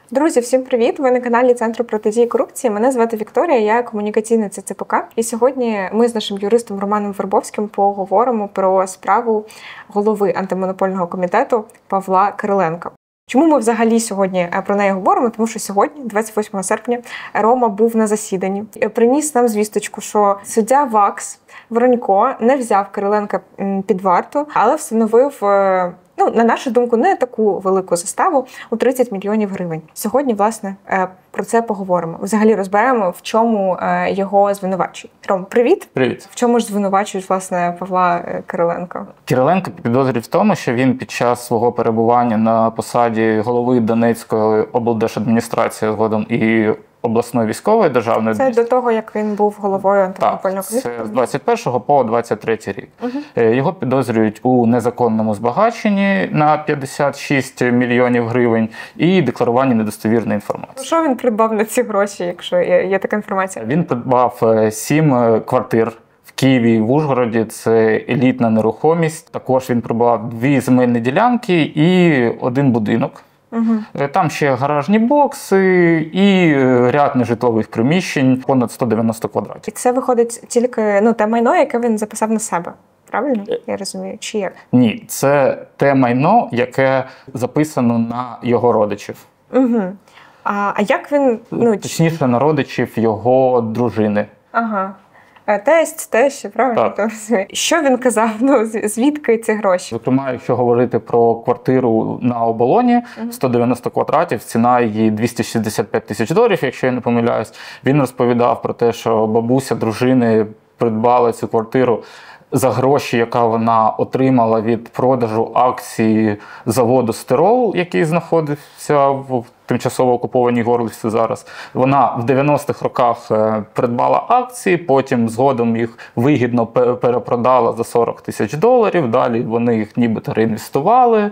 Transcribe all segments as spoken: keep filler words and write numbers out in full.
Друзі, всім привіт! Ви на каналі Центру протидії корупції. Мене звати Вікторія, я комунікаційниця Це Пе Ка. І сьогодні ми з нашим юристом Романом Вербовським поговоримо про справу голови антимонопольного комітету Павла Кириленка. Чому ми взагалі сьогодні про неї говоримо? Тому що сьогодні, двадцять восьмого серпня, Рома був на засіданні. Приніс нам звісточку, що суддя ВАКС Воронько не взяв Кириленка під варту, але встановив, ну, на нашу думку, не таку велику заставу у тридцять мільйонів гривень. Сьогодні, власне, про це поговоримо. Взагалі розберемо, в чому його звинувачують. Ром, привіт. Привіт. В чому ж звинувачують, власне, Павла Кириленка? Кириленко підозрюють в тому, що він під час свого перебування на посаді голови Донецької облдержадміністрації, згодом і обласної військової державної Це до того, як він був головою антимонопольного комітету? Так, це з двадцять першого по двадцять третій рік. Угу. Його підозрюють у незаконному збагаченні на п'ятдесят шість мільйонів гривень і декларуванні недостовірної інформації. Що він придбав на ці гроші, якщо є, є така інформація? Він придбав сім квартир в Києві і в Ужгороді, це елітна нерухомість. Також він придбав дві земельні ділянки і один будинок. Угу. Там ще гаражні бокси і ряд нежитлових приміщень, понад сто дев'яносто квадратів. І це виходить тільки, ну, те майно, яке він записав на себе, правильно? Я розумію, чи як? Ні, це те майно, яке записано на його родичів. Угу. А, а як він... Ну, Точніше, на родичів його дружини. Ага. Тесть, тесть, правильно? Так. Що він казав? Ну, звідки ці гроші? Зокрема, якщо говорити про квартиру на Оболоні, uh-huh. сто дев'яносто квадратів, ціна її двісті шістдесят п'ять тисяч доларів, якщо я не помиляюсь. Він розповідав про те, що бабуся дружини придбала цю квартиру за гроші, яка вона отримала від продажу акції заводу «Стирол», який знаходився в тимчасово окупованій Горлівці зараз. Вона в дев'яностих роках придбала акції, потім згодом їх вигідно перепродала за сорок тисяч доларів. Далі вони їх нібито реінвестували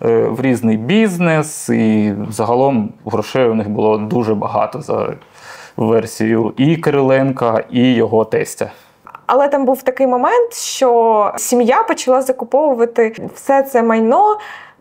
в різний бізнес, і загалом грошей у них було дуже багато за версією і Кириленка, і його тестя. Але там був такий момент, що сім'я почала закуповувати все це майно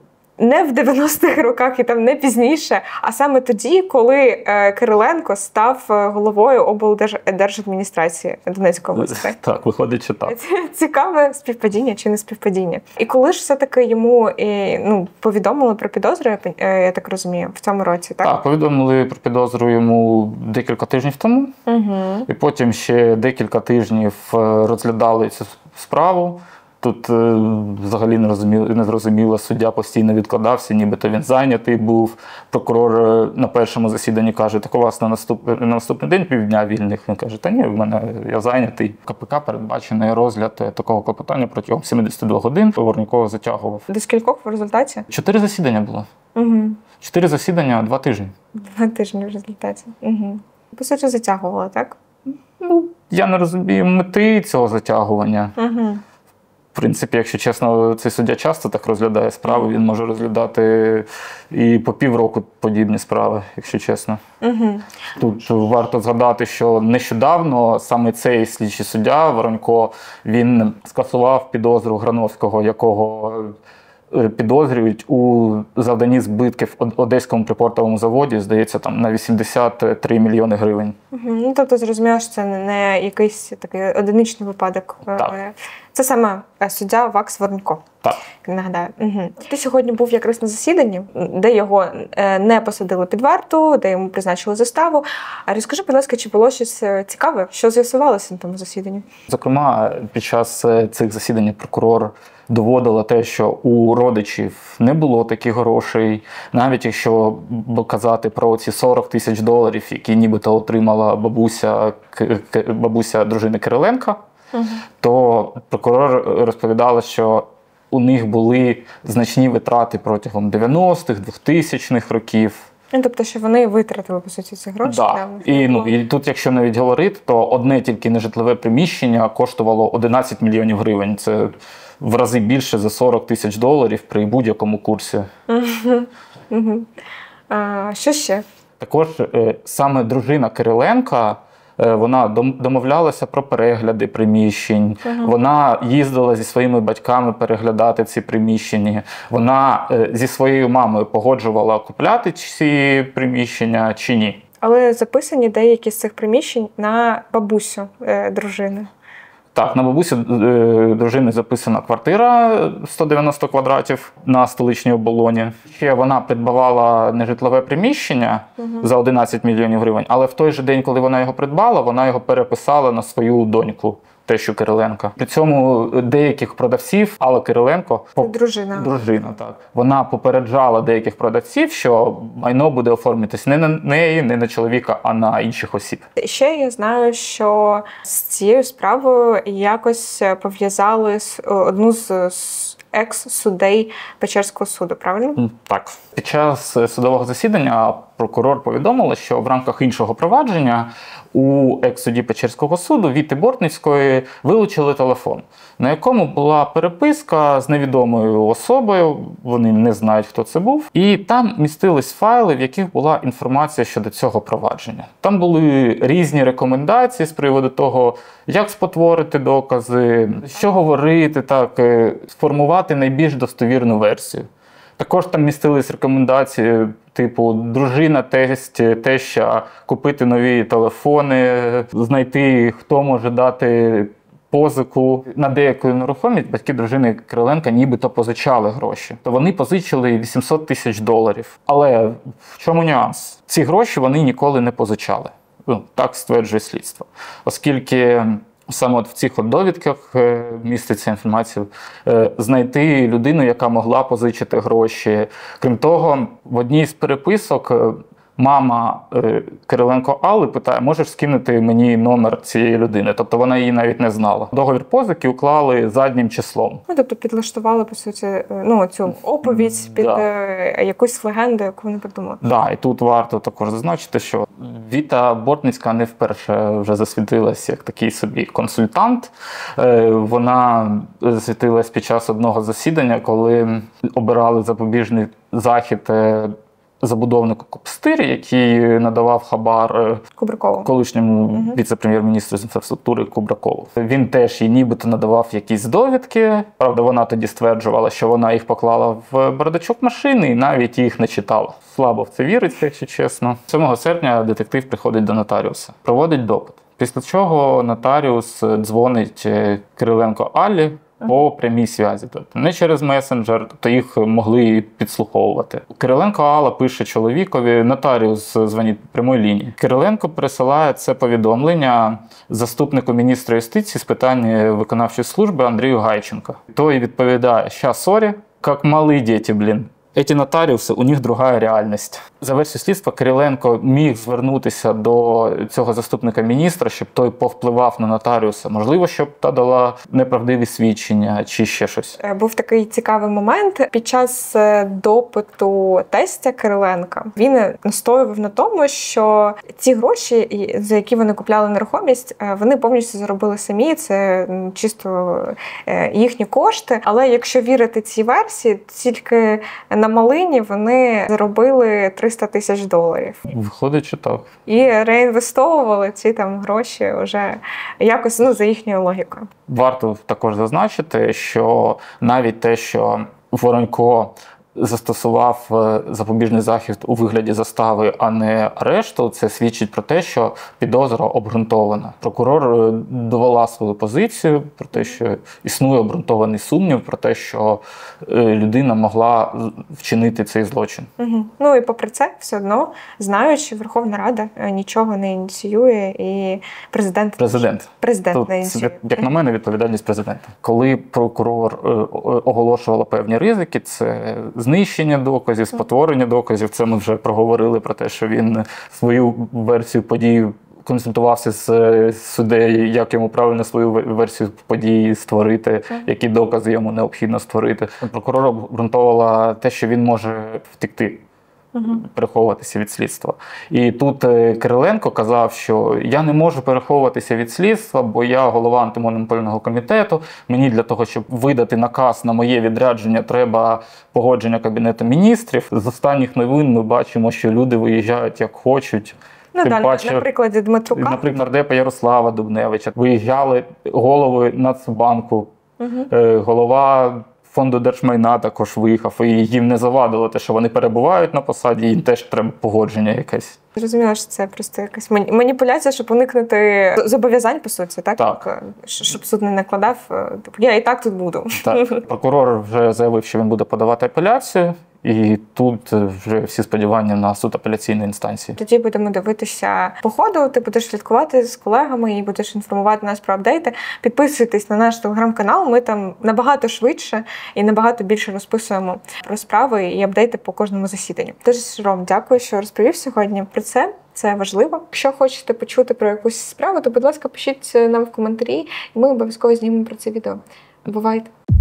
не в дев'яностих роках і там не пізніше, а саме тоді, коли е, Кириленко став головою облдержадміністрації Донецької області. Так, виходить, що так. Цікаве співпадіння чи не співпадіння. І коли ж все-таки йому і, ну, повідомили про підозру, я так розумію, в цьому році, так? Так, повідомили про підозру йому декілька тижнів тому. Угу. І потім ще декілька тижнів розглядали цю справу. Тут е, взагалі не розуміло, не зрозуміло, суддя постійно відкладався, нібито він зайнятий був. Прокурор на першому засіданні каже, так у вас на, наступ, на наступний день півдня вільних. Він каже, та ні, в мене я зайнятий. Ка пе ка передбачений розгляд такого клопотання протягом сімдесят два годин. Воронько затягував. До скількох в результаті? Чотири засідання було. Угу. Чотири засідання, два тижні. Два тижні в результаті. Угу. По суті, затягувало, так? Ну, я не розумію мети цього затягування. Угу. В принципі, якщо чесно, цей суддя часто так розглядає справи, він може розглядати і по півроку подібні справи, якщо чесно. Угу. Тут варто згадати, що нещодавно саме цей слідчий суддя Воронько, він скасував підозру Грановського, якого підозрюють у завданні збитків Одеському припортовому заводі, здається, там на вісімдесят три мільйони гривень. Угу. Ну, тобто, зрозуміло, що це не якийсь такий одиничний випадок. Так. Це саме суддя ВАКС Воронько. Так. Нагадаю. Угу. Ти сьогодні був якраз на засіданні, де його не посадили під варту, де йому призначили заставу. А розкажи, будь ласка, чи було щось цікаве, що з'ясувалося на тому засіданні? Зокрема, під час цих засідань прокурор доводила те, що у родичів не було таких грошей. Навіть якщо казати про ці сорок тисяч доларів, які нібито отримала бабуся, бабуся дружини Кириленка, угу. то прокурор розповідала, що у них були значні витрати протягом дев'яностих, двохтисячних років. Тобто, що вони витратили, по суті, ці гроші? Так. Да. І, ну, і тут, якщо навіть говорити, то одне тільки нежитлове приміщення коштувало одинадцять мільйонів гривень. Це в рази більше за сорок тисяч доларів при будь-якому курсі. Угу. Угу. А що ще? Також е, саме дружина Кириленка Вона домовлялася про перегляди приміщень, uh-huh. вона їздила зі своїми батьками переглядати ці приміщення, вона зі своєю мамою погоджувала купляти ці приміщення чи ні. Але записані деякі з цих приміщень на бабусю е, дружини. Так, на бабусі е, дружини записана квартира сто дев'яносто квадратів на столичній оболоні. Ще вона придбавала нежитлове приміщення угу. за одинадцять мільйонів гривень, але в той же день, коли вона його придбала, вона його переписала на свою доньку, тещу Кириленка. При цьому деяких продавців, Алла Кириленко, поп... дружина. дружина, так, вона попереджала деяких продавців, що майно буде оформитись не на неї, не на чоловіка, а на інших осіб. Ще я знаю, що з цією справою якось пов'язали одну з екс-судей Печерського суду, правильно? Так. Під час судового засідання прокурор повідомила, що в рамках іншого провадження у екс-судді Печерського суду Віти Бортницької вилучили телефон, на якому була переписка з невідомою особою, вони не знають, хто це був, і там містились файли, в яких була інформація щодо цього провадження. Там були різні рекомендації з приводу того, як спотворити докази, що говорити, так, сформувати найбільш достовірну версію. Також там містились рекомендації, типу, дружина, тесть, теща, купити нові телефони, знайти, хто може дати позику. На деяку нерухомість батьки дружини Кириленка нібито позичали гроші. То вони позичили вісімсот тисяч доларів. Але в чому нюанс? Ці гроші вони ніколи не позичали. Ну, так стверджує слідство. Оскільки саме от в цих от довідках міститься інформація, знайти людину, яка могла позичити гроші. Крім того, в одній з переписок мама Кириленко Алли питає, можеш скинути мені номер цієї людини? Тобто вона її навіть не знала. Договір позики уклали заднім числом. Ну, тобто підлаштували, по суті, ну, цю оповідь під да. якусь легенду, яку вони придумали. Так, да, і тут варто також зазначити, що Віта Бортницька не вперше вже засвітилась як такий собі консультант. Вона засвітилась під час одного засідання, коли обирали запобіжний захід забудовнику Копстирі, який надавав хабар Кубракову. колишньому угу. віце-прем'єр-міністру з інфраструктури Кубракову. Він теж їй нібито надавав якісь довідки. Правда, вона тоді стверджувала, що вона їх поклала в бардачок машини і навіть їх не читала. Слабо в це вірить, якщо чесно. сьомого серпня детектив приходить до нотаріуса, проводить допит. Після чого нотаріус дзвонить Кириленко Аллі по прямій зв'язі. Тобто не через месенджер, то їх могли підслуховувати. Кириленко Алла пише чоловікові, нотаріус дзвонить по прямій лінії. Кириленко присилає це повідомлення заступнику міністра юстиції з питань виконавчої служби Андрію Гайченко. Той відповідає, ща, сорі, як малі діти, блін. Эти нотаріуси, у них друга реальність. За версією слідства, Кириленко міг звернутися до цього заступника міністра, щоб той повпливав на нотаріуса. Можливо, щоб та дала неправдиві свідчення чи ще щось. Був такий цікавий момент. Під час допиту тестя Кириленка він настоював на тому, що ці гроші, за які вони купляли нерухомість, вони повністю заробили самі. Це чисто їхні кошти. Але якщо вірити цій версії, тільки на Малині вони заробили триста тисяч доларів. Виходить, що так. І реінвестовували ці там гроші вже якось, ну, за їхньою логікою. Варто також зазначити, що навіть те, що Воронько застосував запобіжний захід у вигляді застави, а не арешту, це свідчить про те, що підозра обґрунтована. Прокурор довела свою позицію про те, що існує обґрунтований сумнів про те, що людина могла вчинити цей злочин. Угу. Ну і попри це, все одно знають, що Верховна Рада нічого не ініціює і президент... Президент. Президент Тут, не ініціює. Як на мене, відповідальність президента. Коли прокурор оголошувала певні ризики, це знищення доказів, спотворення доказів. Це ми вже проговорили про те, що він свою версію подій консультувався з суддею, як йому правильно свою версію подій створити, які докази йому необхідно створити. Прокурор обґрунтовувала те, що він може втекти, переховуватися від слідства. І тут Кириленко казав, що я не можу переховуватися від слідства, бо я голова антимонопольного комітету. Мені для того, щоб видати наказ на моє відрядження, треба погодження Кабінету міністрів. З останніх новин ми бачимо, що люди виїжджають як хочуть. Ну Тим так, паче, на прикладі Дмитрука. Наприклад, нардепа Ярослава Дубневича. Виїжджали голови Нацбанку, угу. голова Фонду держмайна також виїхав, і їм не завадило те, що вони перебувають на посаді, їм теж треба погодження якесь. Зрозуміло, що це просто якась маніпуляція, щоб уникнути зобов'язань, по суті, так? Так. Щоб суд не накладав, типу, я і так тут буду. Так. Прокурор вже заявив, що він буде подавати апеляцію, і тут вже всі сподівання на суд апеляційної інстанції. Тоді будемо дивитися по ходу, ти будеш слідкувати з колегами і будеш інформувати нас про апдейти. Підписуйтесь на наш телеграм-канал, ми там набагато швидше і набагато більше розписуємо про справи і апдейти по кожному засіданню. Тож, Ром, дякую, що розповів сьогодні про це. Це важливо. Якщо хочете почути про якусь справу, то, будь ласка, пишіть нам в коментарі, і ми обов'язково знімемо про це відео. Бувайте!